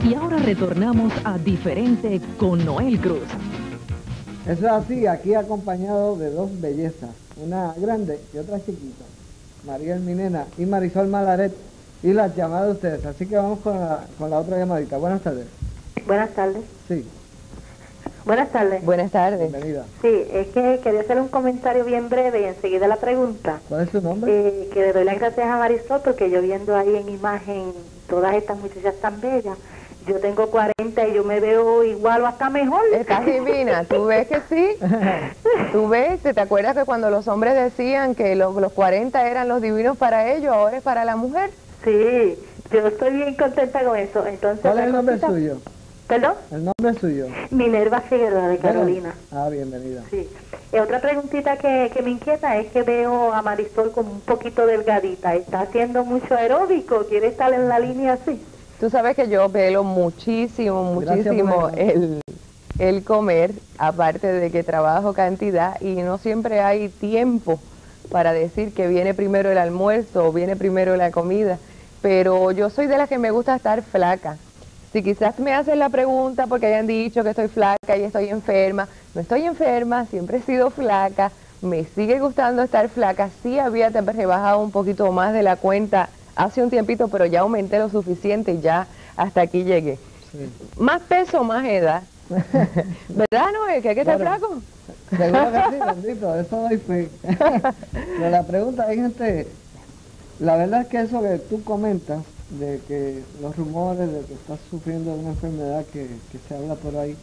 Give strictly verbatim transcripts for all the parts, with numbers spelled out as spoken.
Y ahora retornamos a Diferente con Noel Cruz. Eso es así, aquí acompañado de dos bellezas, una grande y otra chiquita, María Minena y Marisol Malaret, y las llamadas de ustedes. Así que vamos con la, con la otra llamadita. Buenas tardes. Buenas tardes. Sí. Buenas tardes. Buenas tardes. Bienvenida. Sí, es que quería hacer un comentario bien breve y enseguida la pregunta. ¿Cuál es su nombre? Eh, que le doy las gracias a Marisol porque yo viendo ahí en imagen todas estas muchachas tan bellas, yo tengo cuarenta y yo me veo igual o hasta mejor. Estás divina, ¿tú ves que sí? ¿Tú ves? ¿Te acuerdas que cuando los hombres decían que los, los cuarenta eran los divinos para ellos, ahora es para la mujer? Sí, yo estoy bien contenta con eso. Entonces, ¿cuál es el nombre cosita... suyo? ¿Perdón? El nombre suyo. Minerva Figueroa de Carolina. Ah, bienvenida. Sí. Eh, otra preguntita que, que me inquieta es que veo a Marisol como un poquito delgadita. ¿Está haciendo mucho aeróbico? ¿Quiere estar en la línea así? Tú sabes que yo velo muchísimo, muchísimo el, el comer, aparte de que trabajo cantidad y no siempre hay tiempo para decir que viene primero el almuerzo o viene primero la comida, pero yo soy de las que me gusta estar flaca. Si quizás me hacen la pregunta porque hayan dicho que estoy flaca y estoy enferma, no estoy enferma, siempre he sido flaca, me sigue gustando estar flaca, sí había rebajado un poquito más de la cuenta hace un tiempito, pero ya aumenté lo suficiente y ya hasta aquí llegué. Sí. Más peso, más edad. ¿Verdad, Noel? ¿Que hay que estar claro. flaco? Seguro que sí, bendito, eso doy fe. Pero la pregunta es, gente, la verdad es que eso que tú comentas, de que los rumores de que estás sufriendo de una enfermedad que, que se habla por ahí,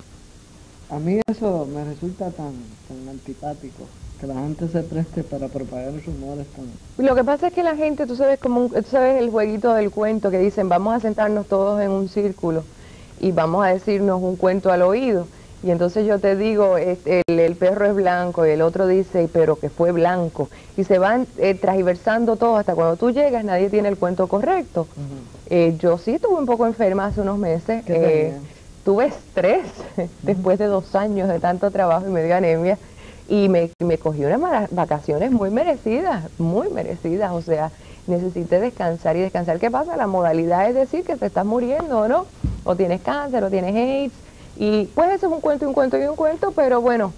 a mí eso me resulta tan, tan antipático, que la gente se preste para propagar rumores tan... Lo que pasa es que la gente, tú sabes, como un, tú sabes el jueguito del cuento que dicen, vamos a sentarnos todos en un círculo y vamos a decirnos un cuento al oído. Y entonces yo te digo, este, el, el perro es blanco y el otro dice, pero que fue blanco. Y se van eh, transversando todo hasta cuando tú llegas, nadie tiene el cuento correcto. Uh-huh. eh, yo sí estuve un poco enferma hace unos meses. Eh, tuve estrés uh-huh. después de dos años de tanto trabajo y me dio anemia. Y me, me cogí unas vacaciones muy merecidas, muy merecidas. O sea, necesité descansar y descansar. ¿Qué pasa? La modalidad es decir que te estás muriendo, ¿o no? O tienes cáncer, o tienes AIDS. Y pues eso es un cuento, un cuento y un cuento, pero bueno,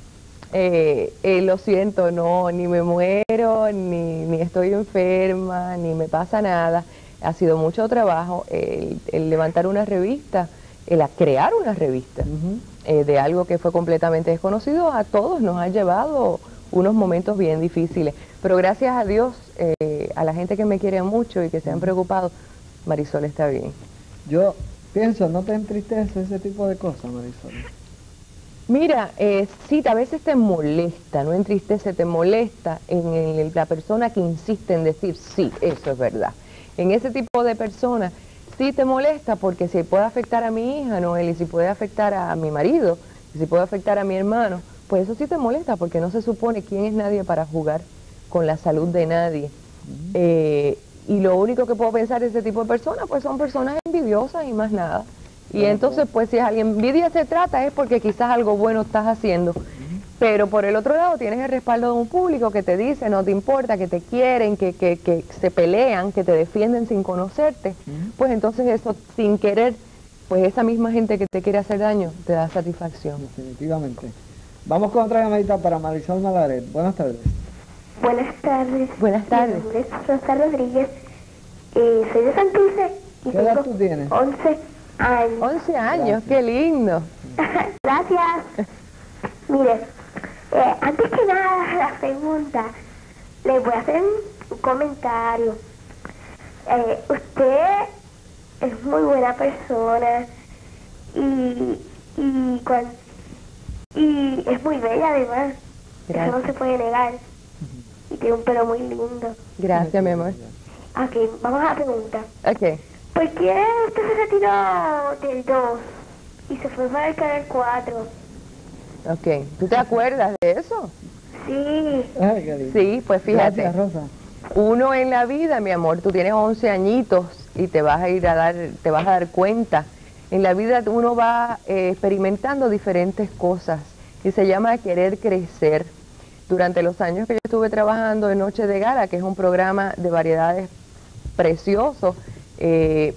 eh, eh, lo siento, no, ni me muero, ni, ni estoy enferma, ni me pasa nada. Ha sido mucho trabajo el, el levantar una revista, el crear una revista uh-huh. eh, de algo que fue completamente desconocido. A todos nos ha llevado unos momentos bien difíciles, pero gracias a Dios, eh, a la gente que me quiere mucho y que se han preocupado, Marisol está bien. Yo... pienso, ¿no te entristece ese tipo de cosas, Marisol? Mira, eh, sí, a veces te molesta, no entristece, te molesta en, en la persona que insiste en decir, sí, eso es verdad. En ese tipo de personas, sí te molesta porque si puede afectar a mi hija, Noel, y si puede afectar a mi marido, y si puede afectar a mi hermano, pues eso sí te molesta porque no se supone quién es nadie para jugar con la salud de nadie. Uh-huh. eh, Y lo único que puedo pensar de ese tipo de personas, pues son personas envidiosas y más nada. Y claro, entonces, pues si alguien envidia se trata es porque quizás algo bueno estás haciendo. Uh-huh. Pero por el otro lado tienes el respaldo de un público que te dice, no te importa, que te quieren, que, que, que se pelean, que te defienden sin conocerte. Uh-huh. Pues entonces eso, sin querer, pues esa misma gente que te quiere hacer daño, te da satisfacción. Definitivamente. Vamos con otra llamadita para Marisol Malaret. Buenas tardes. Buenas tardes. Buenas tardes. Mi nombre es Rosa Rodríguez. Eh, soy de Santurce. Y ¿qué edad tú tienes? once años. once años, qué lindo. Gracias. Mire, eh, antes que nada, la pregunta, le voy a hacer un comentario. Eh, usted es muy buena persona y, y, cuan, y es muy bella además. Gracias. Eso no se puede negar. Y tiene un pelo muy lindo. Gracias, mi amor. Ok, vamos a la pregunta. Ok. ¿Por qué usted se retiró del dos y se fue para el canal cuatro? Ok, ¿tú te acuerdas de eso? Sí. Ay, qué lindo. Sí, pues fíjate. Gracias, Rosa. Uno en la vida, mi amor, tú tienes once añitos y te vas a ir a dar, te vas a dar cuenta. En la vida uno va eh, experimentando diferentes cosas y se llama querer crecer. Durante los años que yo estuve trabajando en Noche de Gala, que es un programa de variedades precioso, eh,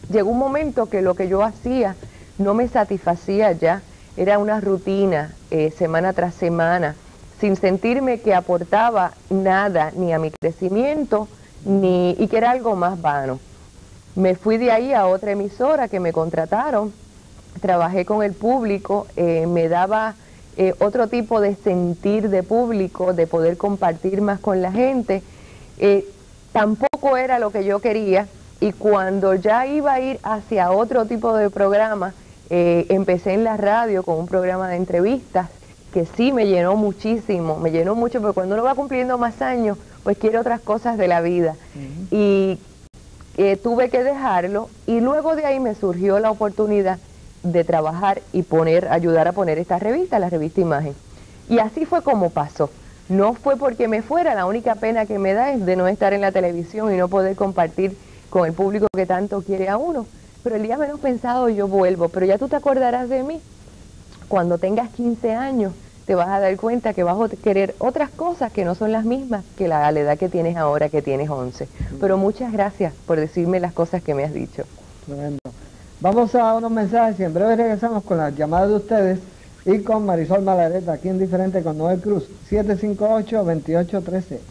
llegó un momento que lo que yo hacía no me satisfacía ya, era una rutina eh, semana tras semana, sin sentirme que aportaba nada ni a mi crecimiento ni y que era algo más vano. Me fui de ahí a otra emisora que me contrataron, trabajé con el público, eh, me daba eh, otro tipo de sentir de público, de poder compartir más con la gente. Eh, tampoco era lo que yo quería, y cuando ya iba a ir hacia otro tipo de programa, eh, empecé en la radio con un programa de entrevistas que sí me llenó muchísimo, me llenó mucho, porque cuando uno va cumpliendo más años, pues quiere otras cosas de la vida. Uh-huh. Y eh, tuve que dejarlo, y luego de ahí me surgió la oportunidad de trabajar y poner, ayudar a poner esta revista, la revista Imagen. Y así fue como pasó. No fue porque me fuera, la única pena que me da es de no estar en la televisión y no poder compartir con el público que tanto quiere a uno. Pero el día menos pensado yo vuelvo, pero ya tú te acordarás de mí. Cuando tengas quince años te vas a dar cuenta que vas a querer otras cosas que no son las mismas que la, a la edad que tienes ahora, que tienes once. Pero muchas gracias por decirme las cosas que me has dicho. Tremendo. Vamos a unos mensajes y en breve regresamos con las llamadas de ustedes y con Marisol Malaret aquí en Diferente con Noel Cruz, siete cinco ocho, dos ocho uno tres.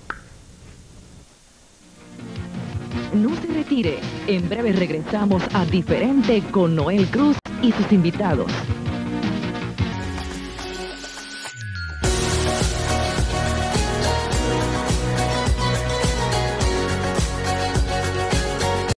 No se retire, en breve regresamos a Diferente con Noel Cruz y sus invitados.